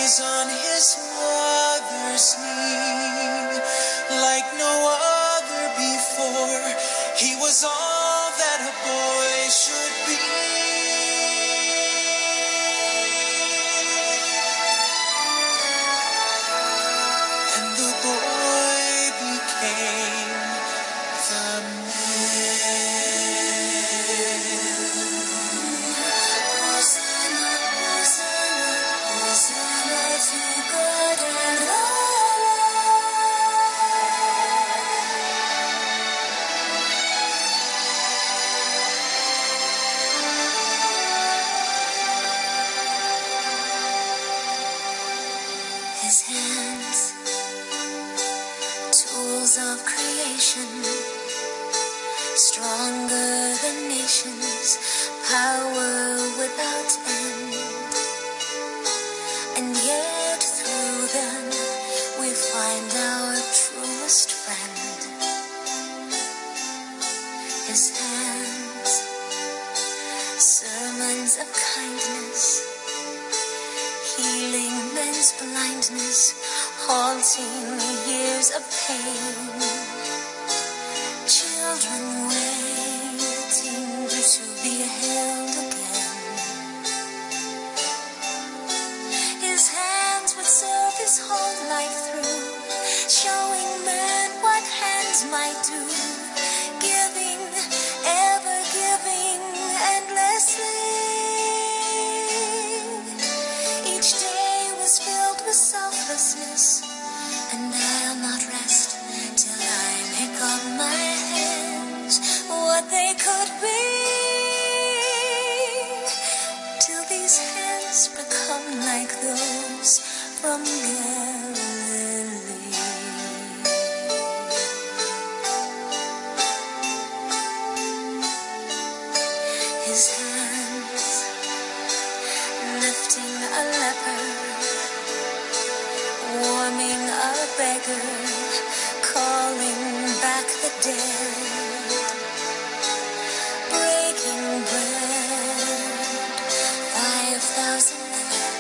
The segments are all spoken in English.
is on his mother's knee, like no other before. He was all that a boy should be. And the boy became the His hands, tools of creation, stronger than nations, power without end. And yet through them we find our truest friend. His hands, sermons of kindness, healing men's blindness, haunting years of pain. Children waiting to be held again. His hands would serve his whole life through, showing men what hands might do, giving, ever giving, endlessly. Each day was filled with selflessness, and I'll not rest till I make up my hands what they could be, till these hands become like those from Galilee. His hands, lifting a leper, warming a beggar, calling back the dead, breaking bread, 5,000 fed.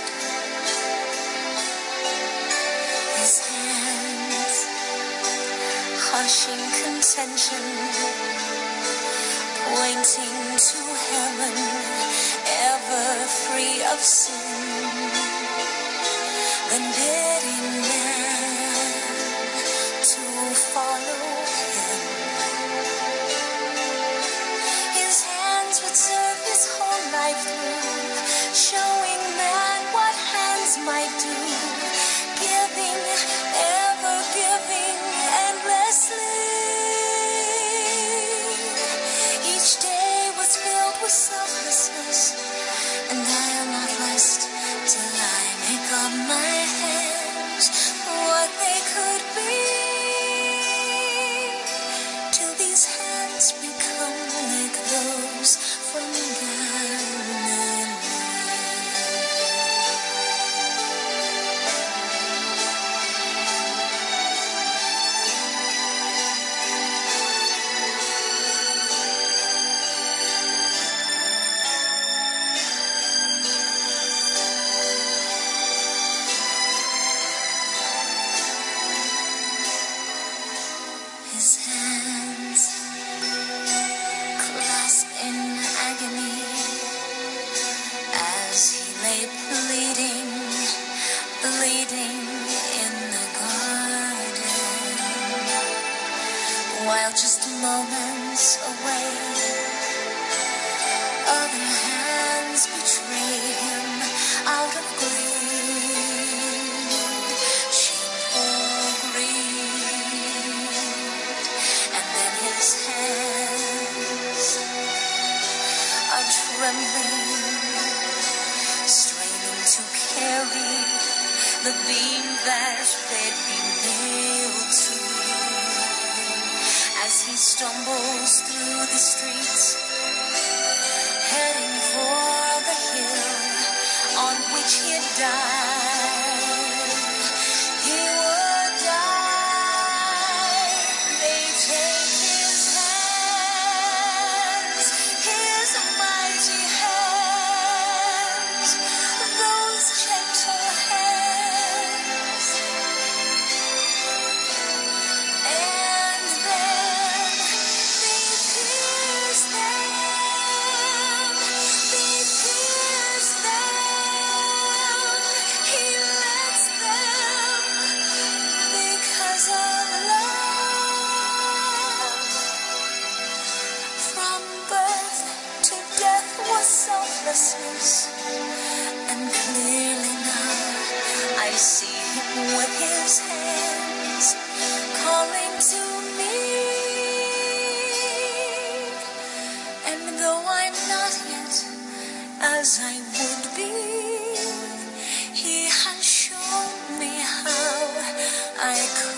His hands, hushing contention, pointing to heaven, ever free of sin, then bidding men to follow him. His hands would serve his whole life through, showing man what hands might do, giving, ever giving, endlessly. Each day was filled with selflessness, and I'll not rest till I make up my hands what they could be, till these hands become like those from Galilee. His hands, clasped in agony, as he lay bleeding, bleeding in the garden, while just moments away, other hands betray him out of greed, shameful greed. And then his hands are trembling, straining to carry the beam that they'd be nailed to, as he stumbles through the streets, heading for the hill on which he'd died. He would die. They take his hands, his mighty hands, those gentle hands. with his hands calling to me. And though I'm not yet as I would be, he has shown me how I could